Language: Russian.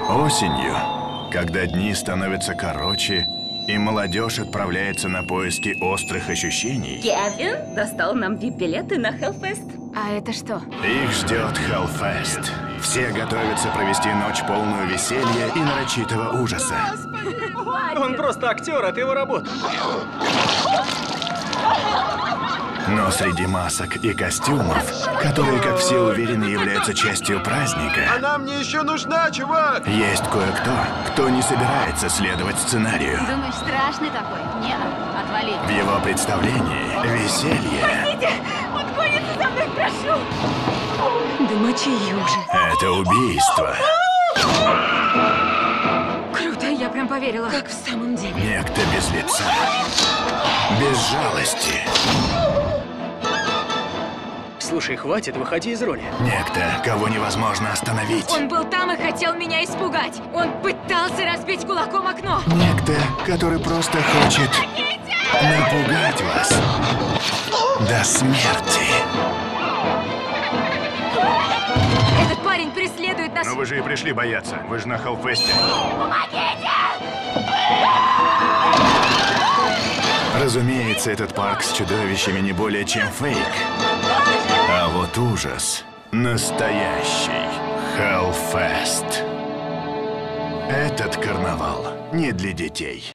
Осенью, когда дни становятся короче, и молодежь отправляется на поиски острых ощущений, Кевин достал нам VIP-билеты на Hellfest. А это что? их ждет Hellfest. Все готовятся провести ночь полную веселья и нарочитого ужаса. Он просто актер, это его работа. Но среди масок и костюмов, которые, как все уверены, являются частью праздника, Она мне еще нужна, чувак! есть кое-кто, кто не собирается следовать сценарию. Думаешь, страшный такой? Не, отвали. В его представлении веселье Он гонится за мной, прошу! Да мочи ее уже. — это убийство. Круто, я прям поверила. Как в самом деле. Некто без лица, без жалости. Слушай, хватит, выходи из роли. Некто, кого невозможно остановить. Он был там и хотел меня испугать. Он пытался разбить кулаком окно. Некто, который просто хочет напугать вас до смерти. Этот парень преследует нас. Но вы же и пришли бояться. Вы же на Hellfest. Разумеется, этот парк с чудовищами не более чем фейк. А вот ужас настоящий. Hellfest. Этот карнавал не для детей.